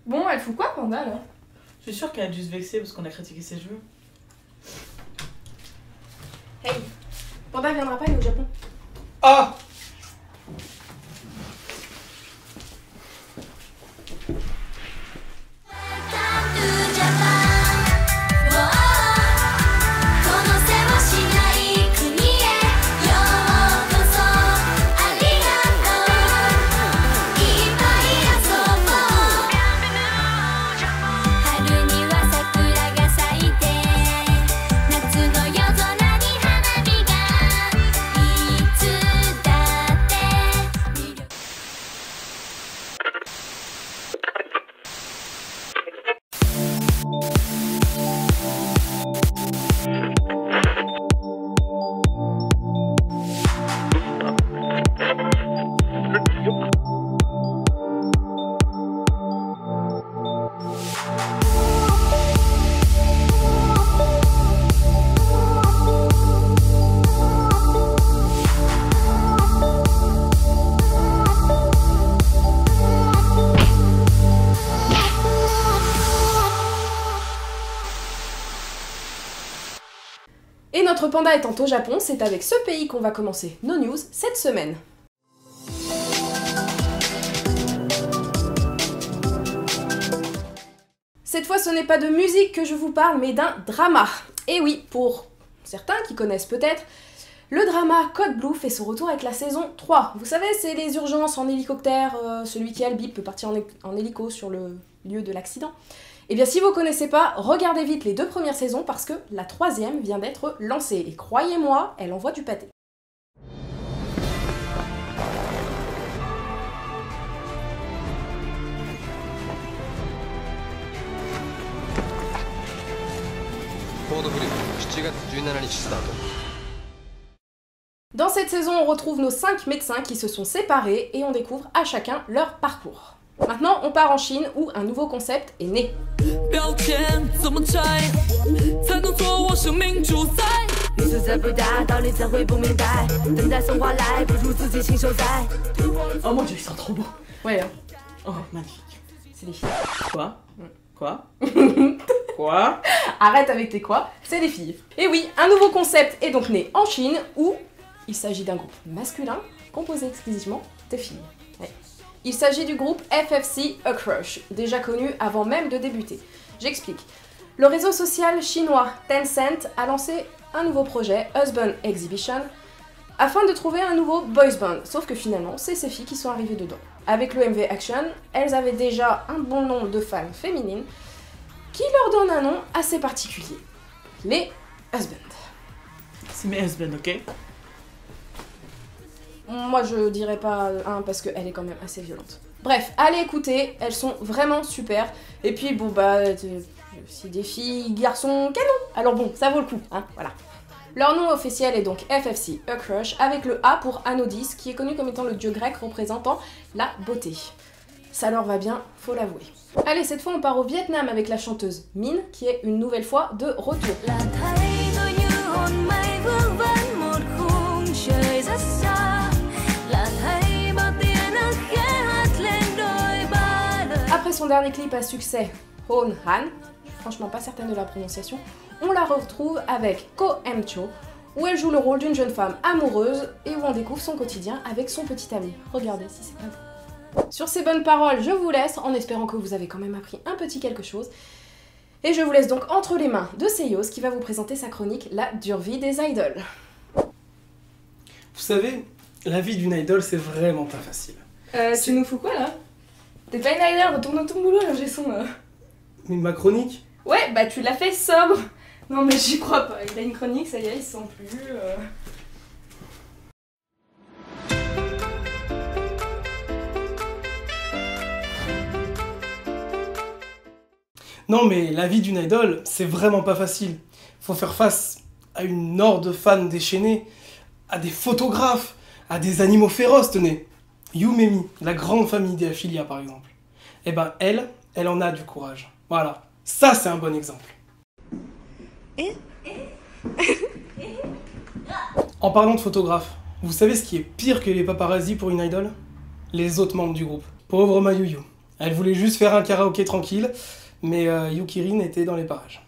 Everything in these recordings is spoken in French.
Bon, elle fout quoi, Panda, là? Je suis sûre qu'elle a dû se vexer parce qu'on a critiqué ses cheveux. Hey, Panda viendra pas, il est au Japon. Ah! Et notre panda étant au Japon, c'est avec ce pays qu'on va commencer nos news cette semaine. Cette fois, ce n'est pas de musique que je vous parle, mais d'un drama. Et oui, pour certains qui connaissent peut-être, le drama Code Blue fait son retour avec la saison 3. Vous savez, c'est les urgences en hélicoptère, celui qui a le bip peut partir en hélico sur le lieu de l'accident. Eh bien, si vous connaissez pas, regardez vite les 2 premières saisons parce que la 3e vient d'être lancée. Et croyez-moi, elle envoie du pâté. Dans cette saison, on retrouve nos 5 médecins qui se sont séparés et on découvre à chacun leur parcours. Maintenant, on part en Chine où un nouveau concept est né. Oh mon dieu, ils sont trop beaux. Ouais, hein. Oh, magnifique. C'est des filles. Quoi? Quoi? Quoi? Arrête avec tes quoi, c'est des filles. Et oui, un nouveau concept est donc né en Chine où il s'agit d'un groupe masculin composé exclusivement de filles. Ouais. Il s'agit du groupe FFC A Crush, déjà connu avant même de débuter. J'explique. Le réseau social chinois Tencent a lancé un nouveau projet, Husband Exhibition, afin de trouver un nouveau boys band. Sauf que finalement, c'est ces filles qui sont arrivées dedans. Avec le MV Action, elles avaient déjà un bon nombre de fans féminines qui leur donnent un nom assez particulier. Les Husbands. C'est mes husbands, ok? Moi je dirais pas un parce qu'elle est quand même assez violente. Bref, allez écouter, elles sont vraiment super. Et puis bon bah, c'est des filles, garçons, canon. Alors bon, ça vaut le coup, hein, voilà. Leur nom officiel est donc FFC A Crush avec le A pour Anodis qui est connu comme étant le dieu grec représentant la beauté. Ça leur va bien, faut l'avouer. Allez, cette fois on part au Vietnam avec la chanteuse Min qui est une nouvelle fois de retour. Après son dernier clip à succès, Hon Han, franchement pas certaine de la prononciation, on la retrouve avec Ko Em Cho, où elle joue le rôle d'une jeune femme amoureuse et où on découvre son quotidien avec son petit ami. Regardez si c'est pas vous. Sur ces bonnes paroles, je vous laisse en espérant que vous avez quand même appris un petit quelque chose. Et je vous laisse donc entre les mains de Seyos qui va vous présenter sa chronique La dure vie des idoles. Vous savez, la vie d'une idol, c'est vraiment pas facile. Tu nous fous quoi là? T'es pas une idol, retourne dans ton boulot, j'ai son... Mais ma chronique? Ouais, bah tu l'as fait sobre. Non mais j'y crois pas, il a une chronique, ça y est, il se sent plus... Non mais la vie d'une idol, c'est vraiment pas facile. Faut faire face à une horde de fans déchaînés, à des photographes, à des animaux féroces, tenez. Yumemi, la grande famille des Affilias par exemple. Eh ben elle en a du courage. Voilà, ça c'est un bon exemple. En parlant de photographes, vous savez ce qui est pire que les paparazzis pour une idol? Les autres membres du groupe. Pauvre Mayuyu. Elle voulait juste faire un karaoké tranquille, mais Yukirin était dans les parages.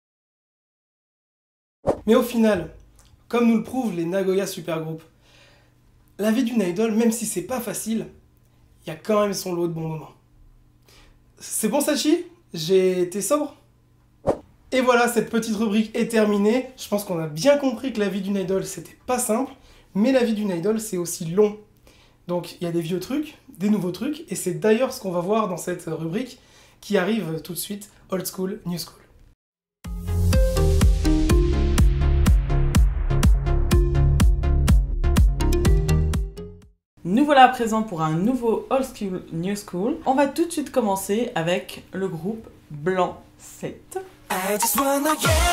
Mais au final, comme nous le prouvent les Nagoya Supergroup, la vie d'une idol, même si c'est pas facile, il y a quand même son lot de bons moments. C'est bon Sachi? J'ai été sobre? Et voilà, cette petite rubrique est terminée. Je pense qu'on a bien compris que la vie d'une idol, c'était pas simple, mais la vie d'une idol, c'est aussi long. Donc il y a des vieux trucs, des nouveaux trucs, et c'est d'ailleurs ce qu'on va voir dans cette rubrique qui arrive tout de suite, Old School, New School. Nous voilà à présent pour un nouveau Old School, New School. On va tout de suite commencer avec le groupe Blanc 7. I just wanna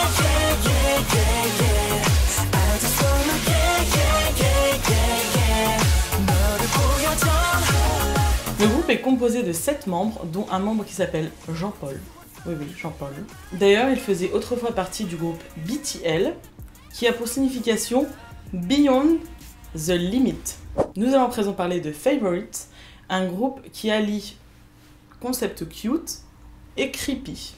Le groupe est composé de 7 membres, dont un membre qui s'appelle Jean-Paul. Oui, Jean-Paul. D'ailleurs, il faisait autrefois partie du groupe BTL, qui a pour signification Beyond the Limit. Nous allons à présent parler de Favorite, un groupe qui allie concept cute et creepy.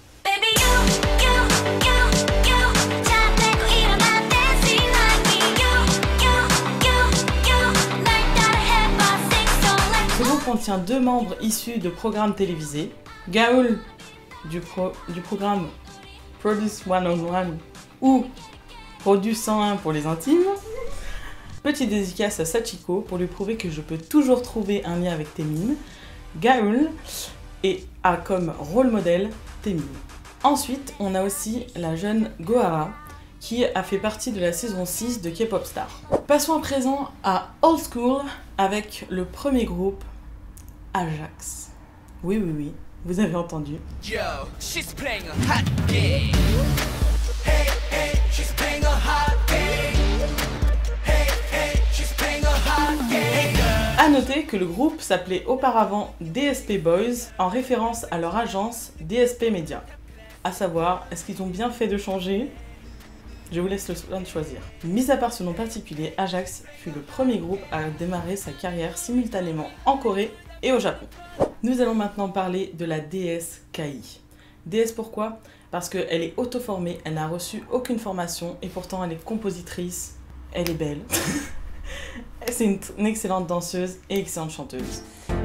Ce groupe contient 2 membres issus de programmes télévisés, Gaoul du programme Produce 101 ou Produce 101 pour les intimes. Petite dédicace à Sachiko pour lui prouver que je peux toujours trouver un lien avec Taemin. Gaoul a comme rôle modèle Taemin. Ensuite, on a aussi la jeune Gohara qui a fait partie de la saison 6 de K-Pop Star. Passons à présent à Old School avec le premier groupe, Ajax. Oui, vous avez entendu. Yo, she's playing a hot game. Hey, hey, she's playing a hot game. Hey, hey, she's playing a hot game. A noter que le groupe s'appelait auparavant DSP Boys en référence à leur agence DSP Media. À savoir, est-ce qu'ils ont bien fait de changer? Je vous laisse le soin de choisir. Mis à part ce nom particulier, Ajax fut le premier groupe à démarrer sa carrière simultanément en Corée et au Japon. Nous allons maintenant parler de la déesse Kai. Déesse pourquoi? Parce qu'elle est auto-formée, elle n'a reçu aucune formation et pourtant elle est compositrice, elle est belle. C'est une excellente danseuse et excellente chanteuse.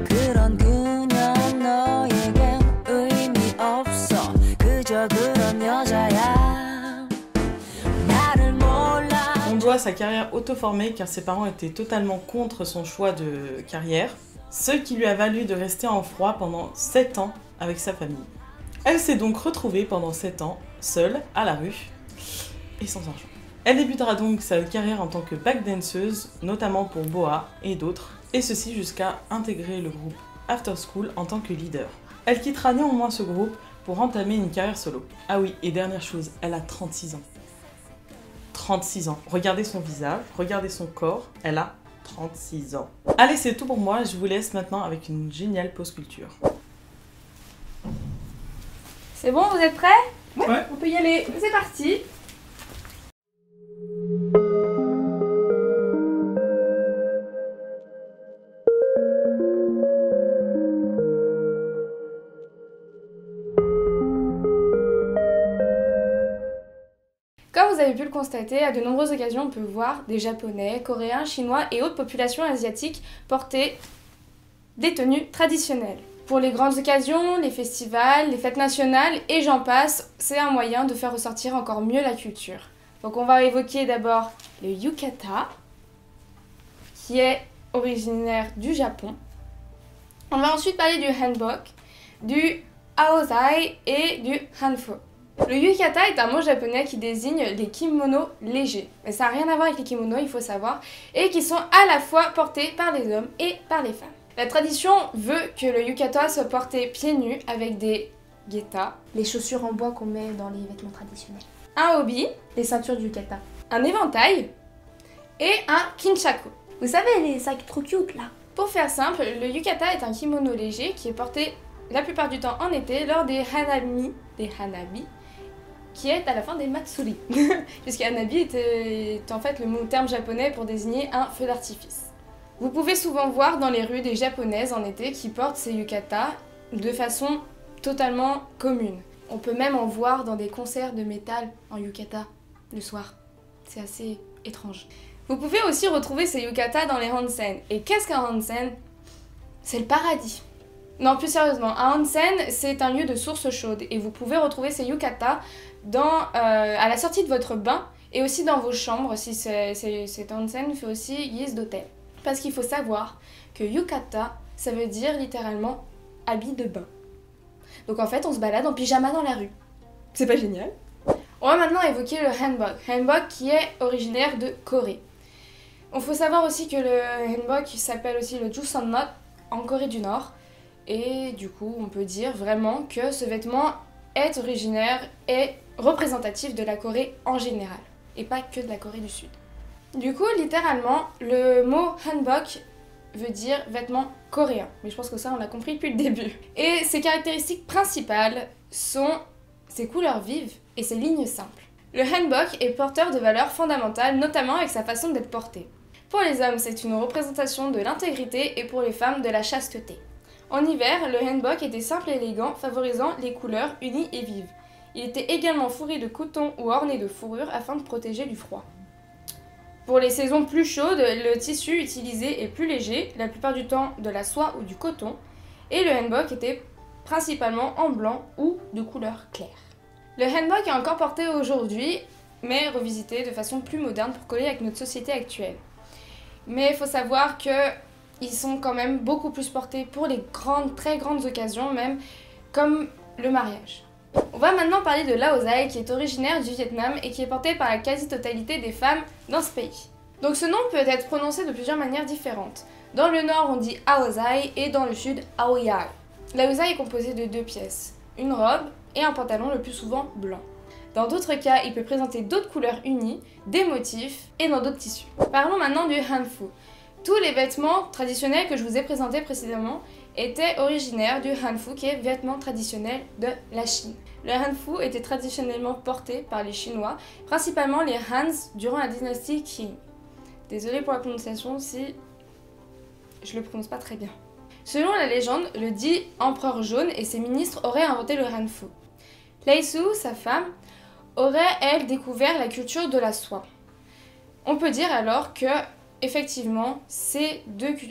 On doit sa carrière auto-formée car ses parents étaient totalement contre son choix de carrière, ce qui lui a valu de rester en froid pendant 7 ans avec sa famille. Elle s'est donc retrouvée pendant 7 ans, seule, à la rue, et sans argent. Elle débutera donc sa carrière en tant que backdanceuse, notamment pour Boa et d'autres, et ceci jusqu'à intégrer le groupe After School en tant que leader. Elle quittera néanmoins ce groupe pour entamer une carrière solo. Ah oui, et dernière chose, elle a 36 ans. 36 ans. Regardez son visage, regardez son corps, elle a 36 ans. Allez, c'est tout pour moi, je vous laisse maintenant avec une géniale pause culture. C'est bon, vous êtes prêts? Ouais. On peut y aller, c'est parti. Comme vous avez pu le constater, à de nombreuses occasions, on peut voir des Japonais, Coréens, Chinois et autres populations asiatiques porter des tenues traditionnelles. Pour les grandes occasions, les festivals, les fêtes nationales et j'en passe, c'est un moyen de faire ressortir encore mieux la culture. Donc on va évoquer d'abord le yukata, qui est originaire du Japon. On va ensuite parler du hanbok, du aozai et du hanfo. Le yukata est un mot japonais qui désigne les kimonos légers. Mais ça n'a rien à voir avec les kimonos, il faut savoir, et qui sont à la fois portés par les hommes et par les femmes. La tradition veut que le yukata soit porté pieds nus avec des geta, les chaussures en bois qu'on met dans les vêtements traditionnels, un obi, les ceintures du yukata, un éventail et un kinchaku. Vous savez, les sacs trop cute là. Pour faire simple, le yukata est un kimono léger qui est porté la plupart du temps en été lors des hanabi, qui est à la fin des matsuri. Puisque hanabi est en fait le terme japonais pour désigner un feu d'artifice. Vous pouvez souvent voir dans les rues des japonaises en été qui portent ces yukata de façon totalement commune. On peut même en voir dans des concerts de métal en yukata le soir. C'est assez étrange. Vous pouvez aussi retrouver ces yukata dans les onsen. Et qu'est-ce qu'un onsen? C'est le paradis. Non, plus sérieusement, un onsen, c'est un lieu de source chaude. Et vous pouvez retrouver ces yukata à la sortie de votre bain et aussi dans vos chambres, si cet onsen fait aussi guise d'hôtel. Parce qu'il faut savoir que yukata, ça veut dire littéralement habit de bain. Donc en fait, on se balade en pyjama dans la rue. C'est pas génial? On va maintenant évoquer le hanbok. Hanbok qui est originaire de Corée. Il faut savoir aussi que le hanbok s'appelle aussi le Juseonnot en Corée du Nord. Et du coup, on peut dire vraiment que ce vêtement est originaire et représentatif de la Corée en général. Et pas que de la Corée du Sud. Du coup, littéralement, le mot hanbok veut dire vêtement coréen. Mais je pense que ça, on l'a compris depuis le début. Et ses caractéristiques principales sont ses couleurs vives et ses lignes simples. Le hanbok est porteur de valeurs fondamentales, notamment avec sa façon d'être porté. Pour les hommes, c'est une représentation de l'intégrité et pour les femmes, de la chasteté. En hiver, le hanbok était simple et élégant, favorisant les couleurs unies et vives. Il était également fourré de coton ou orné de fourrure afin de protéger du froid. Pour les saisons plus chaudes, le tissu utilisé est plus léger, la plupart du temps de la soie ou du coton, et le hanbok était principalement en blanc ou de couleur claire. Le hanbok est encore porté aujourd'hui, mais revisité de façon plus moderne pour coller avec notre société actuelle. Mais il faut savoir qu'ils sont quand même beaucoup plus portés pour les très grandes occasions même, comme le mariage. On va maintenant parler de l'Aosai qui est originaire du Vietnam et qui est porté par la quasi-totalité des femmes dans ce pays. Donc ce nom peut être prononcé de plusieurs manières différentes. Dans le nord on dit Aosai et dans le sud Aoyai. L'Aosai est composé de 2 pièces, une robe et un pantalon le plus souvent blanc. Dans d'autres cas, il peut présenter d'autres couleurs unies, des motifs et dans d'autres tissus. Parlons maintenant du hanfu. Tous les vêtements traditionnels que je vous ai présentés précédemment étaient originaires du hanfu qui est vêtement traditionnel de la Chine. Le hanfu était traditionnellement porté par les Chinois, principalement les Han durant la dynastie Qing. Désolée pour la prononciation si je le prononce pas très bien. Selon la légende, le dit empereur jaune et ses ministres auraient inventé le hanfu. Lei Su, sa femme, aurait elle découvert la culture de la soie. On peut dire alors que effectivement ces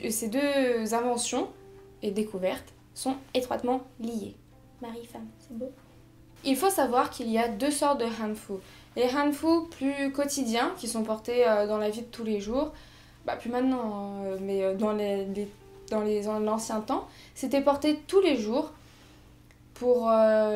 deux inventions et découvertes sont étroitement liées. Mari-femme, c'est beau. Il faut savoir qu'il y a 2 sortes de hanfu. Les hanfu plus quotidiens qui sont portés dans la vie de tous les jours, plus maintenant, mais dans l'ancien temps, c'était porté tous les jours pour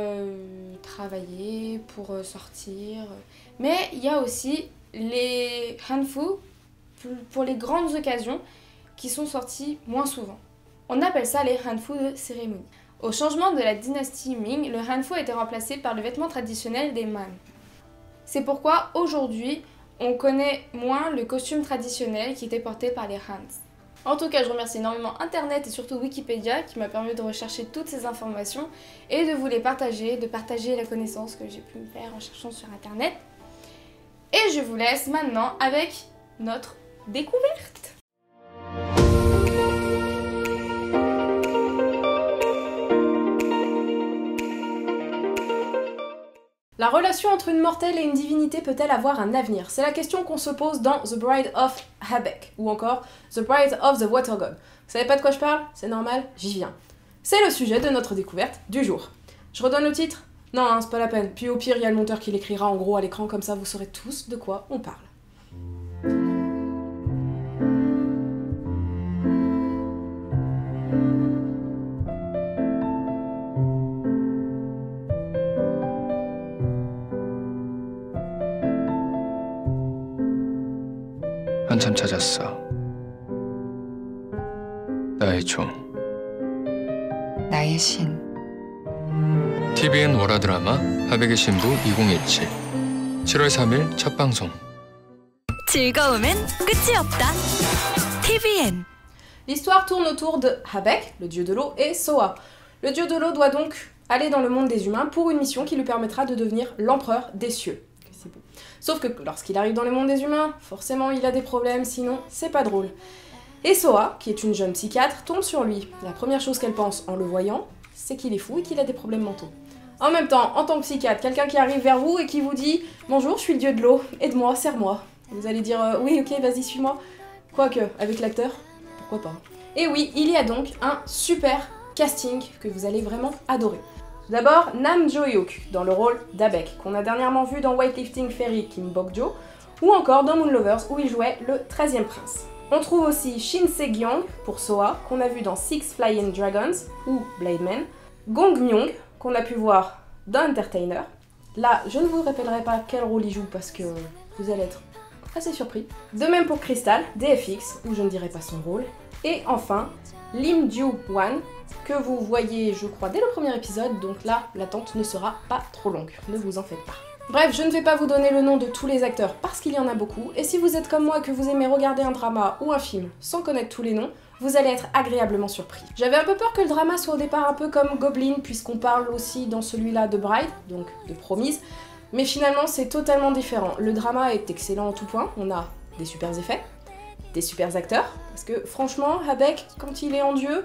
travailler, pour sortir. Mais il y a aussi les hanfu pour les grandes occasions qui sont sortis moins souvent. On appelle ça les hanfu de cérémonie. Au changement de la dynastie Ming, le hanfu a été remplacé par le vêtement traditionnel des Man. C'est pourquoi aujourd'hui, on connaît moins le costume traditionnel qui était porté par les Han. En tout cas, je remercie énormément Internet et surtout Wikipédia qui m'a permis de rechercher toutes ces informations et de vous les partager, de partager la connaissance que j'ai pu me faire en cherchant sur Internet. Et je vous laisse maintenant avec notre découverte. La relation entre une mortelle et une divinité peut-elle avoir un avenir? C'est la question qu'on se pose dans The Bride of Habaek, ou encore The Bride of the Water God. Vous savez pas de quoi je parle? C'est normal, j'y viens. C'est le sujet de notre découverte du jour. Je redonne le titre? Non, c'est pas la peine. Puis au pire, il y a le monteur qui l'écrira en gros à l'écran, comme ça vous saurez tous de quoi on parle. 한참 찾았어. 나의 종. 나의 신. TVN 월화 드라마 하백의 신부 2017. 7월 3일 첫 방송. 즐거움엔 끝이 없다. TVN. L'histoire tourne autour de Habaek, le dieu de l'eau, et Soa. Le dieu de l'eau doit donc aller dans le monde des humains pour une mission qui lui permettra de devenir l'empereur des cieux. C'est beau. Sauf que lorsqu'il arrive dans le monde des humains, forcément il a des problèmes, sinon c'est pas drôle. Et Soa, qui est une jeune psychiatre, tombe sur lui. La première chose qu'elle pense en le voyant, c'est qu'il est fou et qu'il a des problèmes mentaux. En même temps, en tant que psychiatre, quelqu'un qui arrive vers vous et qui vous dit « Bonjour, je suis le dieu de l'eau, aide-moi, serre-moi ». Vous allez dire « Oui, ok, vas-y, suis-moi ». Quoique, avec l'acteur, pourquoi pas. Et oui, il y a donc un super casting que vous allez vraiment adorer. D'abord, Nam Jo-hyuk, dans le rôle d'Abek, qu'on a dernièrement vu dans Weightlifting Fairy Kim Bok-jo, ou encore dans Moon Lovers, où il jouait le 13e prince. On trouve aussi Shin Se-gyong pour Soa, qu'on a vu dans Six Flying Dragons, ou Blade Man, Gong Myung, qu'on a pu voir dans Entertainer. Là, je ne vous rappellerai pas quel rôle il joue parce que vous allez être assez surpris. De même pour Crystal, DFX, où je ne dirai pas son rôle. Et enfin, Lim Joo-hwan, que vous voyez, je crois, dès le premier épisode, donc là, l'attente ne sera pas trop longue, ne vous en faites pas. Bref, je ne vais pas vous donner le nom de tous les acteurs parce qu'il y en a beaucoup, et si vous êtes comme moi que vous aimez regarder un drama ou un film sans connaître tous les noms, vous allez être agréablement surpris. J'avais un peu peur que le drama soit au départ un peu comme Goblin, puisqu'on parle aussi dans celui-là de Bride, donc de Promise, mais finalement c'est totalement différent. Le drama est excellent en tout point, on a des super effets, des super acteurs, parce que franchement, Abek, quand il est en dieu,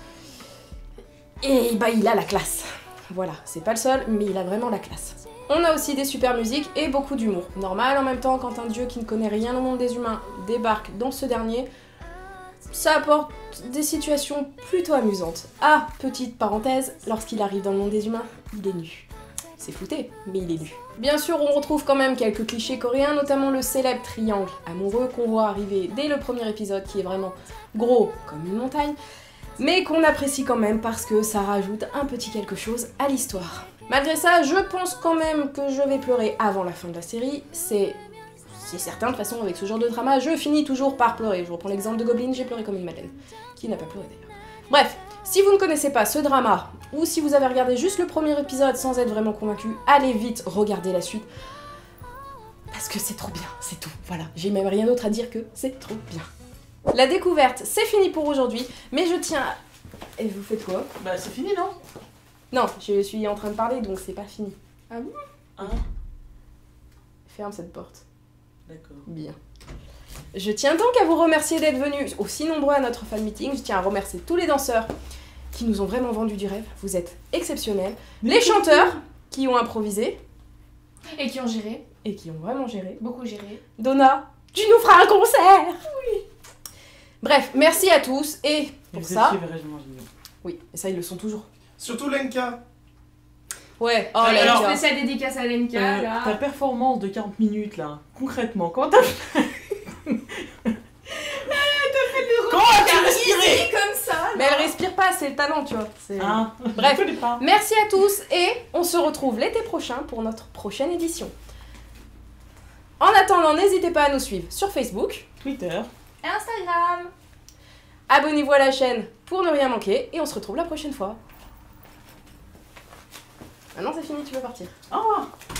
et bah il a la classe. Voilà, c'est pas le seul, mais il a vraiment la classe. On a aussi des super musiques et beaucoup d'humour. Normal en même temps, quand un dieu qui ne connaît rien au monde des humains débarque dans ce dernier, ça apporte des situations plutôt amusantes. Ah, petite parenthèse, lorsqu'il arrive dans le monde des humains, il est nu. C'est flouté, mais il est nu. Bien sûr, on retrouve quand même quelques clichés coréens, notamment le célèbre triangle amoureux qu'on voit arriver dès le premier épisode, qui est vraiment gros comme une montagne, mais qu'on apprécie quand même parce que ça rajoute un petit quelque chose à l'histoire. Malgré ça, je pense quand même que je vais pleurer avant la fin de la série, c'est certain, de toute façon avec ce genre de drama, je finis toujours par pleurer. Je reprends l'exemple de Goblin, j'ai pleuré comme une madeleine, qui n'a pas pleuré d'ailleurs. Bref, si vous ne connaissez pas ce drama, ou si vous avez regardé juste le premier épisode sans être vraiment convaincu, allez vite regarder la suite, parce que c'est trop bien, c'est tout, voilà. J'ai même rien d'autre à dire que c'est trop bien. La découverte, c'est fini pour aujourd'hui, mais je tiens à... Et vous faites quoi? Bah c'est fini, non? Non, je suis en train de parler, donc c'est pas fini. Ah bon? Ah, Ferme cette porte. d'accord. Bien. Je tiens donc à vous remercier d'être venus aussi nombreux à notre fan meeting. Je tiens à remercier tous les danseurs qui nous ont vraiment vendu du rêve. Vous êtes exceptionnels. Les chanteurs qui ont improvisé. Et qui ont géré, Et qui ont vraiment géré. beaucoup géré. Donna, tu nous feras un concert! Oui. Bref, merci à tous. Et pour Vous ça... étiez vraiment géniaux. Oui, et ça ils le sont toujours. Surtout Lenka. Ouais, oh Allez, là alors, là. Spécial dédicace à Lenka, là. Ta performance de 40 minutes là, concrètement, comment t'as fait? Comment as-tu respiré? comme ça. Mais elle respire pas, c'est le talent, tu vois. C'est- Hein? Bref. Je connais pas. Merci à tous et on se retrouve l'été prochain pour notre prochaine édition. En attendant, n'hésitez pas à nous suivre sur Facebook, Twitter. Instagram. abonnez-vous à la chaîne pour ne rien manquer et on se retrouve la prochaine fois. Maintenant c'est fini, tu peux partir. Au revoir.